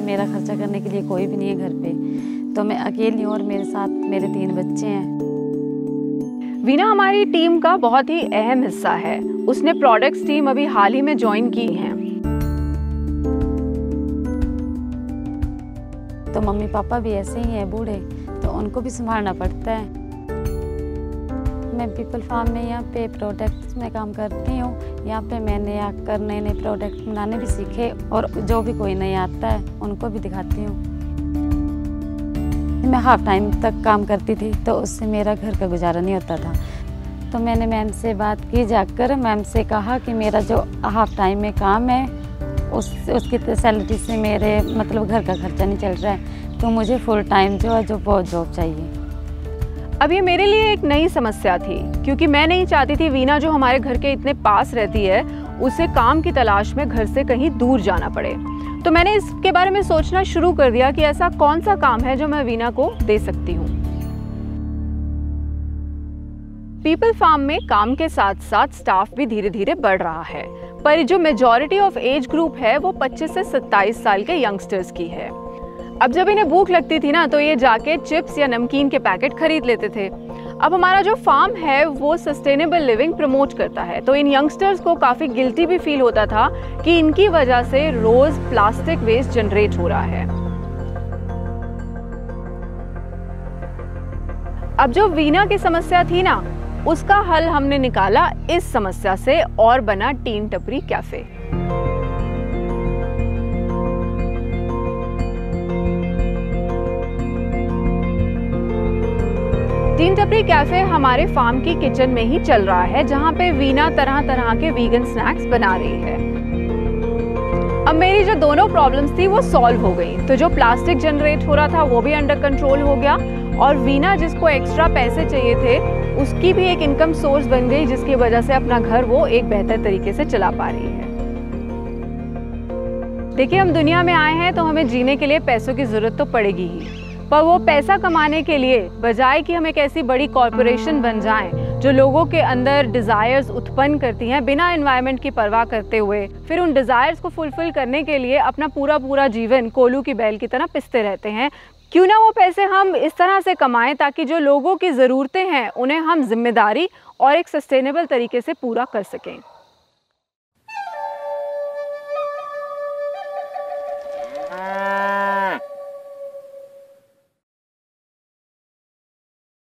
मेरा खर्चा करने के लिए कोई भी नहीं है घर पे, तो मैं अकेली हूँ और मेरे साथ मेरे 3 बच्चे हैं। वीना हमारी टीम का बहुत ही अहम हिस्सा है। उसने प्रोडक्ट्स टीम अभी हाल ही में ज्वाइन की है। तो मम्मी पापा भी ऐसे ही हैं बूढ़े, तो उनको भी संभालना पड़ता है। मैं पीपल फार्म में यहाँ पे प्रोडक्ट्स में काम करती हूँ। यहाँ पे मैंने आकर नए नए प्रोडक्ट बनाने भी सीखे और जो भी कोई नहीं आता है उनको भी दिखाती हूँ। मैं हाफ टाइम तक काम करती थी, तो उससे मेरा घर का गुजारा नहीं होता था। तो मैंने मैम से बात की जाकर, मैम से कहा कि मेरा जो हाफ टाइम में काम है उसकी सैलरी से मेरे मतलब घर का खर्चा नहीं चल रहा है, तो मुझे फुल टाइम जो है वो जॉब चाहिए। अब ये मेरे लिए एक नई समस्या थी, क्योंकि मैं नहीं चाहती थी वीना जो हमारे घर के इतने पास रहती है उसे काम की तलाश में घर से कहीं दूर जाना पड़े। तो मैंने इसके बारे में सोचना शुरू कर दिया कि ऐसा कौन सा काम है जो मैं वीना को दे सकती हूँ। पीपल फार्म में काम के साथ साथ स्टाफ भी धीरे धीरे बढ़ रहा है, पर जो मेजॉरिटी ऑफ एज ग्रुप है वो 25 से 27 साल के यंगस्टर्स की है। अब जब इन्हें भूख लगती थी ना, तो ये जाके चिप्स या नमकीन के पैकेट खरीद लेते थे। अब हमारा जो फार्म है वो सस्टेनेबल लिविंग प्रमोट करता है, तो इन यंगस्टर्स को काफ़ी गिल्टी भी फील होता था कि इनकी वजह से रोज़ प्लास्टिक वेस्ट जनरेट हो रहा है। अब जो वीना की समस्या थी ना, उसका हल हमने निकाला इस समस्या से और बना टीन टपरी कैफे। टीन टपरी कैफे हमारे फार्म की किचन में ही चल रहा है, जहां पे वीना तरह तरह के वीगन स्नैक्स बना रही है। अब मेरी जो दोनों प्रॉब्लम्स थी वो सॉल्व हो गई, तो जो प्लास्टिक जनरेट हो रहा था वो भी अंडर कंट्रोल हो गया, और वीना जिसको एक्स्ट्रा पैसे चाहिए थे उसकी भी एक इनकम सोर्स बन गई, जिसकी वजह से अपना घर वो एक बेहतर तरीके से चला पा रही है। देखिए, हम दुनिया में आए हैं तो हमें जीने के लिए पैसों की जरूरत तो पड़ेगी ही, पर वो पैसा कमाने के लिए बजाय कि हम एक ऐसी बड़ी कॉरपोरेशन बन जाएं जो लोगों के अंदर डिज़ायर्स उत्पन्न करती हैं बिना एनवायरनमेंट की परवाह करते हुए, फिर उन डिज़ायर्स को फुलफिल करने के लिए अपना पूरा जीवन कोल्हू की बैल की तरह पिसते रहते हैं, क्यों ना वो पैसे हम इस तरह से कमाएं ताकि जो लोगों की ज़रूरतें हैं उन्हें हम जिम्मेदारी और एक सस्टेनेबल तरीके से पूरा कर सकें।